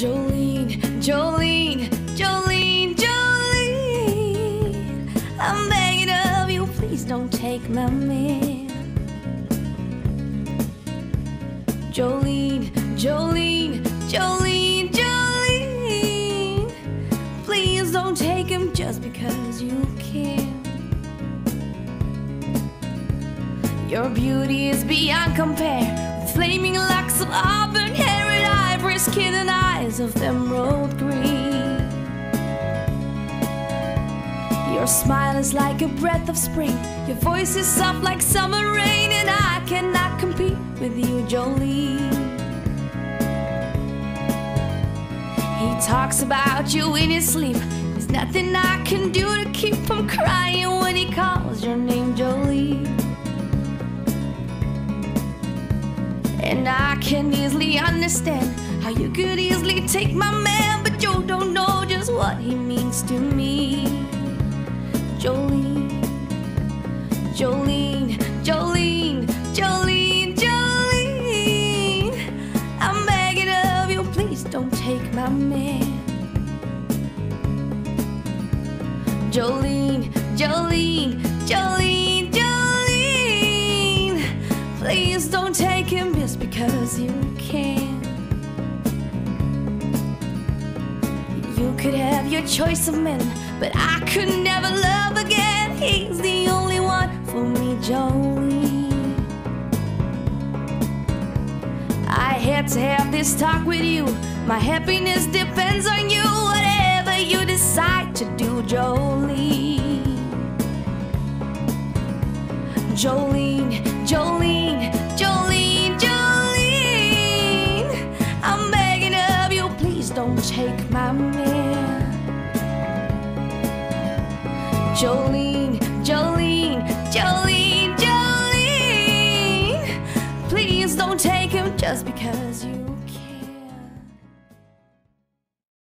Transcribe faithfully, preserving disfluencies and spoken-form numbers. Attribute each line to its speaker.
Speaker 1: Jolene, Jolene, Jolene, Jolene, I'm begging of you, please don't take my man. Jolene, Jolene, Jolene, Jolene, please don't take him just because you can. Your beauty is beyond compare, with flaming locks of auburn hair and ivory skin and eyes of emerald green. Your smile is like a breath of spring, your voice is soft like summer rain, and I cannot compete with you, Jolene. He talks about you in his sleep, there's nothing I can do to keep from crying when he calls your name, Jolene. And I can easily understand how you could easily take my man, but you don't know just what he means to me. Jolene, Jolene, Jolene, Jolene, Jolene, I'm begging of you, please don't take my man. Jolene, Jolene, Jolene, Jolene, please don't take him just because you can. You could have your choice of men, but I could never love again. He's the only one for me, Jolene. I had to have this talk with you, my happiness depends on you. Whatever you decide to do, Jolene. Jolene, Jolene, Jolene, Jolene, I'm begging of you, please don't take my man. Jolene, Jolene, Jolene, Jolene, please don't take him just because you can.